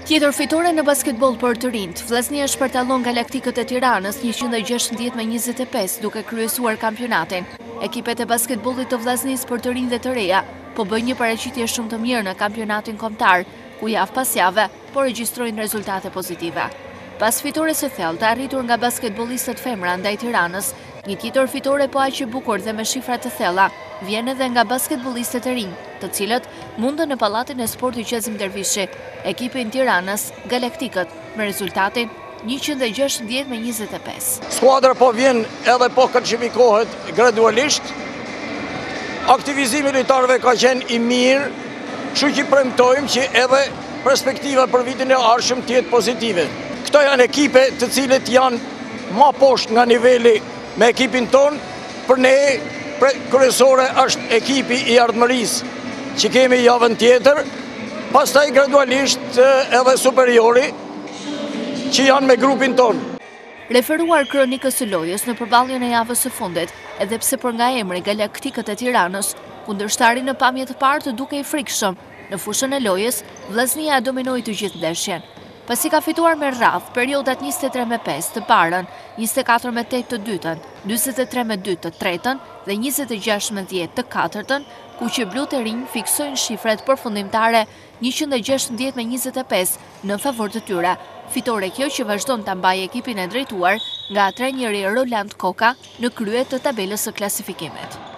Tjetër fitore në basketbol për të rinjt, Vllaznia shpërtallon Galaktikët e Tiranës 116-25 duke kryesuar kampionatin. Ekipet e basketbollit të Vllaznisë për të rinj dhe të reja po bëjnë një paraqitje shumë të mirë në kampionatin kombëtar, ku javë pas jave po regjistrojnë rezultate pozitive. Pas fitores së thellë të arritur nga basketbollistët femra ndaj Tiranës, një tjetër fitore po aq e bukur dhe me shifra të thella vjen edhe nga basketbollistët e rinj, të cilët mundën në pallatin e sportit Qezim Dervishi ekipin Tiranës Galaktikët me rezultatin 116-25. Skuadra po vjen edhe po kërcifikohet gradualisht. Aktivizimi i lojtarëve ka qenë i mirë, kështu që premtojmë që edhe perspektiva për vitin e ardhshëm të jetë pozitive. Këto janë ekipe të cilët janë më poshtë nga niveli me ekipin ton, për ne kryesore është ekipi i ardhmërisë që kemi javën tjetër, pastaj gradualisht edhe superiori që janë me grupin ton. Referuar kronikës së lojës në përballjen e javës së fundit, edhe pse për nga emri Galaktikët e Tiranës, kundërshtari në pamje të parë të dukej frikshëm, në fushën e lojës, Vllaznia dominoi të gjithë ndeshjen. Pasi ka fituar me radhë periodat 23-5 të parën, 24-8 të dytën, 43-2 të tretën dhe 26-10 të katërtën, ku që blut e rinj fiksojnë shifret përfundimtare 116-25 në favor të tyre. Fitore kjo që vazhdon të mbajë ekipin e drejtuar nga trajneri Roland Koka në krye të tabelës së klasifikimit.